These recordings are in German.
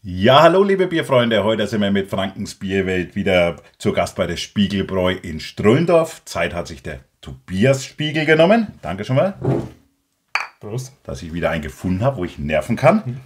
Ja, hallo liebe Bierfreunde, heute sind wir mit Frankens Bierwelt wieder zu Gast bei der Spiegelbräu in Strullendorf. Zeit hat sich der Tobias Spiegel genommen. Danke schon mal, Prost. dass ich wieder einen gefunden habe, wo ich nerven kann.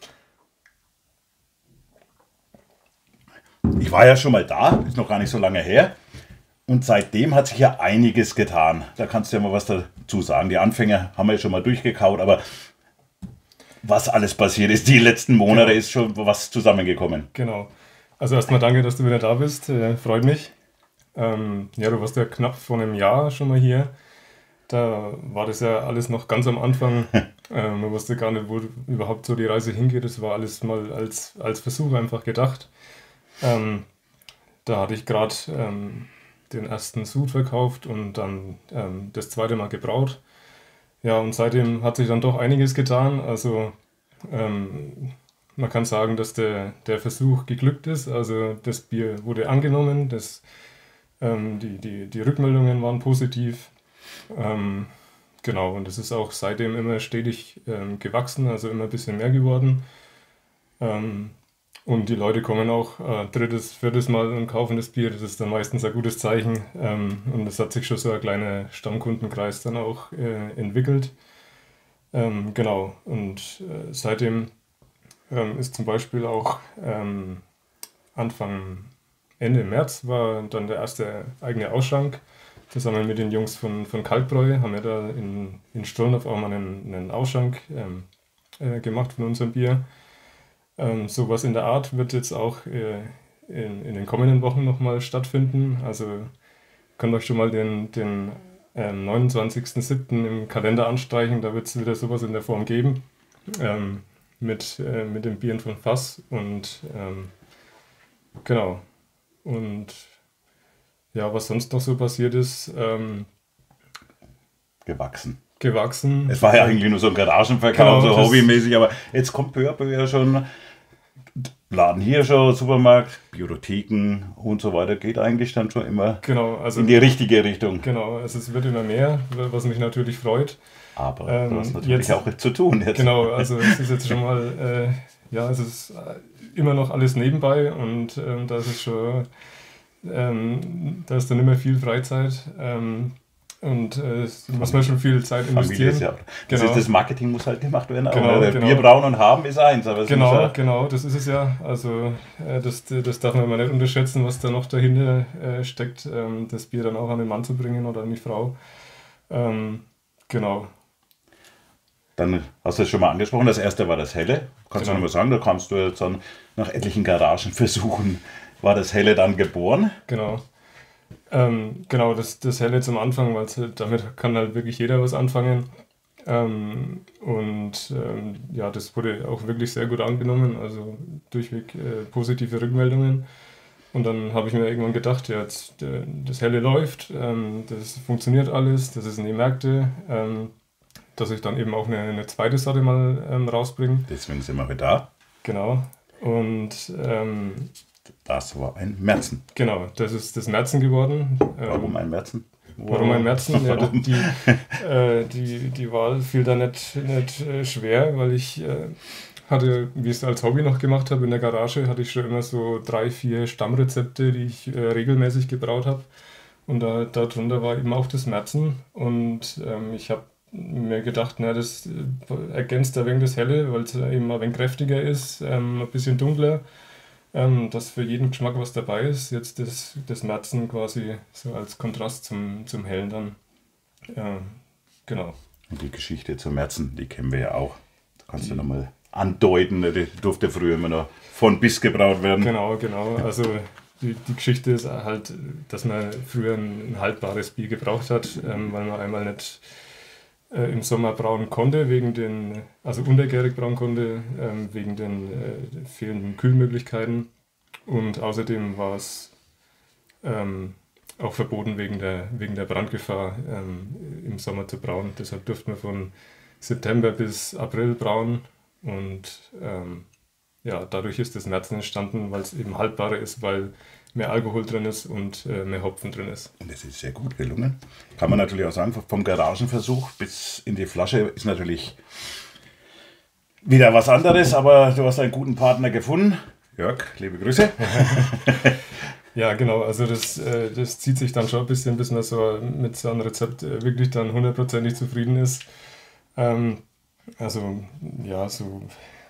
Ich war ja schon mal da, ist noch gar nicht so lange her. Und seitdem hat sich ja einiges getan. Da kannst du ja mal was dazu sagen. Die Anfänge haben wir ja schon mal durchgekaut, aber was alles passiert ist, die letzten Monate ist schon was zusammengekommen. Genau. Also erstmal danke, dass du wieder da bist. Freut mich. Ja, du warst ja knapp vor einem Jahr schon mal hier. Da war das ja alles noch ganz am Anfang. Man wusste gar nicht, wo überhaupt so die Reise hingeht. Das war alles mal als Versuch einfach gedacht. Da hatte ich gerade den ersten Sud verkauft und dann das zweite Mal gebraut. Ja, und seitdem hat sich dann doch einiges getan. Also man kann sagen, dass der Versuch geglückt ist. Also das Bier wurde angenommen, die Rückmeldungen waren positiv. Genau, und es ist auch seitdem immer stetig gewachsen, also immer ein bisschen mehr geworden. Und die Leute kommen auch drittes, viertes Mal und kaufen das Bier. Das ist dann meistens ein gutes Zeichen. Und es hat sich schon so ein kleiner Stammkundenkreis dann auch entwickelt. Genau, und seitdem ist zum Beispiel auch Ende März war dann der erste eigene Ausschank. Zusammen mit den Jungs von Kalkbräu haben wir da in Strullendorf auch mal einen Ausschank gemacht von unserem Bier. Sowas in der Art wird jetzt auch in den kommenden Wochen nochmal stattfinden. Also könnt euch schon mal den 29.07. im Kalender anstreichen, da wird es wieder sowas in der Form geben. Mit den Bieren von Fass und genau. Und ja, was sonst noch so passiert ist, gewachsen. Es war ja eigentlich nur so ein Garagenverkauf, Genau, so hobbymäßig, aber jetzt kommt peu à peu ja schon Laden hier schon, Supermarkt, Bibliotheken und so weiter, geht eigentlich dann schon immer Genau, also in die richtige Richtung. genau, also es wird immer mehr, was mich natürlich freut. Aber du hast natürlich jetzt- auch zu tun jetzt. Genau, also es ist jetzt schon mal, ja, es ist immer noch alles nebenbei und da ist es schon, da ist dann immer viel Freizeit und muss man schon viel Zeit Familie investieren. ist ja, das, Genau. ist, das Marketing muss halt gemacht werden. Genau, Oder genau. Bier brauen und haben ist eins, aber es muss Genau, ja, genau, das ist es ja. Also das darf man mal nicht unterschätzen, was da noch dahinter steckt, das Bier dann auch an den Mann zu bringen oder an die Frau. Genau. dann hast du es schon mal angesprochen, das erste war das Helle. Kannst du Genau. noch mal sagen, da kannst du jetzt dann nach etlichen Garagenversuchen, war das Helle dann geboren. Genau. Genau, das Helle zum Anfang, weil damit kann halt wirklich jeder was anfangen. Ja, das wurde auch wirklich sehr gut angenommen, also durchweg positive Rückmeldungen. Und dann habe ich mir irgendwann gedacht, ja, jetzt, das Helle läuft, das funktioniert alles, das ist in die Märkte, dass ich dann eben auch eine zweite Sorte mal rausbringe. Deswegen sind wir wieder da. Genau. Und Das war ein Märzen. genau, das ist das Märzen geworden. Warum ein Märzen? Warum ein Märzen? Ja, Warum? die Wahl fiel da nicht schwer, weil ich hatte, wie ich es als Hobby noch gemacht habe, in der Garage hatte ich schon immer so 3, 4 Stammrezepte, die ich regelmäßig gebraut habe. Und darunter war eben auch das Märzen. Und ich habe mir gedacht, na, das ergänzt ein wenig das Helle, weil es eben ein wenig kräftiger ist, ein bisschen dunkler. Dass für jeden Geschmack was dabei ist. Jetzt das Märzen quasi so als Kontrast zum Hellen dann. Genau. Und die Geschichte zum Märzen, die kennen wir ja auch. Da kannst du nochmal andeuten, die durfte früher immer noch von bis gebraut werden. Genau. Also die Geschichte ist halt, dass man früher ein haltbares Bier gebraucht hat, weil man einmal nicht im Sommer brauen konnte, also untergärig brauen konnte, wegen den fehlenden Kühlmöglichkeiten. Und außerdem war es auch verboten wegen der Brandgefahr im Sommer zu brauen. Deshalb durfte man von September bis April brauen. Und ja, dadurch ist das Märzen entstanden, weil es eben haltbarer ist, weil mehr Alkohol drin ist und mehr Hopfen drin ist. Und das ist sehr gut gelungen. Kann man natürlich auch sagen, vom Garagenversuch bis in die Flasche ist natürlich Wieder was anderes, aber du hast einen guten Partner gefunden. Jörg, liebe Grüße. Ja, genau, also das zieht sich dann schon ein bisschen, bis man so mit so einem Rezept wirklich dann hundertprozentig zufrieden ist. Also, ja, so,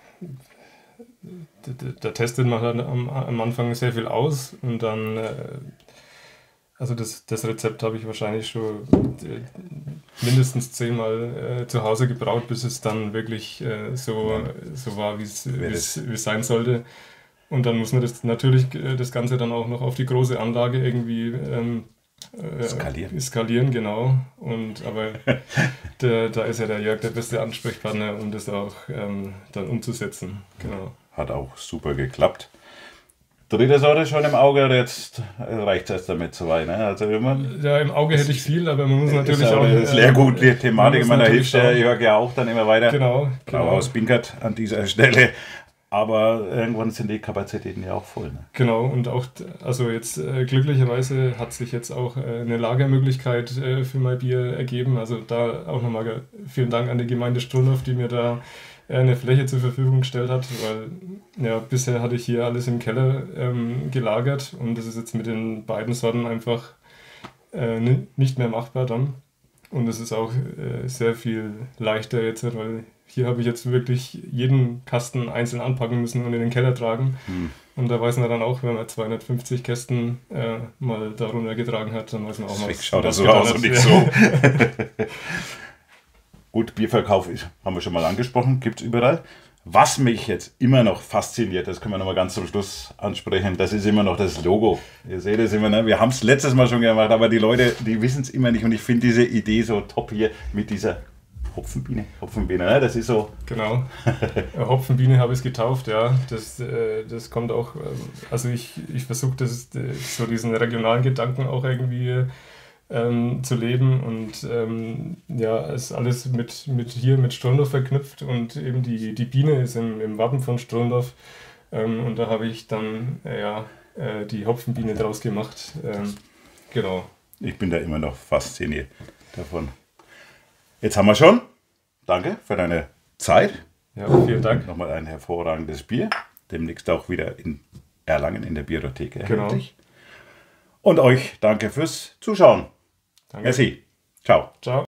da testet man dann am Anfang sehr viel aus und dann, also das Rezept habe ich wahrscheinlich schon mindestens 10-mal zu Hause gebraut, bis es dann wirklich so war, wie es sein sollte. Und dann muss man das natürlich das Ganze dann auch noch auf die große Anlage irgendwie skalieren, genau. Aber da ist ja der Jörg der beste Ansprechpartner, um das auch dann umzusetzen. Genau. Hat auch super geklappt. Dritte Sorte schon im Auge, oder jetzt reicht es damit soweit? Ne? Also ja, im Auge hätte ich viel, aber man muss natürlich ist auch... Das ist sehr gut, die Thematik, da hilft der Jörg ja auch dann immer weiter. Genau. Aus Binkert an dieser Stelle. Aber irgendwann sind die Kapazitäten ja auch voll. Ne? Genau, und auch, also jetzt glücklicherweise hat sich jetzt auch eine Lagermöglichkeit für mein Bier ergeben. Also da auch nochmal vielen Dank an die Gemeinde Strunhof, die mir da eine Fläche zur Verfügung gestellt hat, weil ja, bisher hatte ich hier alles im Keller gelagert und das ist jetzt mit den beiden Sorten einfach nicht mehr machbar dann. Und es ist auch sehr viel leichter jetzt, weil hier habe ich jetzt wirklich jeden Kasten einzeln anpacken müssen und in den Keller tragen. Und da weiß man dann auch, wenn man 250 Kästen mal darunter getragen hat, dann weiß man auch mal, was schaut das so aus und nicht so. Gut, Bierverkauf haben wir schon mal angesprochen, gibt es überall. Was mich jetzt immer noch fasziniert, das können wir noch mal ganz zum Schluss ansprechen, das ist immer noch das Logo. Ihr seht es immer, ne? Wir haben es letztes Mal schon gemacht, aber die Leute, die wissen es immer nicht und ich finde diese Idee so top hier mit dieser Hopfenbiene, ne? Das ist so... Genau, Hopfenbiene habe ich es getauft, ja. Das kommt auch, also ich versuche so diesen regionalen Gedanken auch irgendwie zu leben und ja, ist alles mit Strondorf verknüpft und eben die Biene ist im Wappen von Strondorf und da habe ich dann die Hopfenbiene draus gemacht. Genau. Ich bin da immer noch fasziniert davon. Jetzt haben wir schon. Danke für deine Zeit. Ja, vielen Dank. Nochmal ein hervorragendes Bier. Demnächst auch wieder in Erlangen in der Biothek erhältlich. Genau. Und euch danke fürs Zuschauen. Danke. Merci. Ciao. Ciao.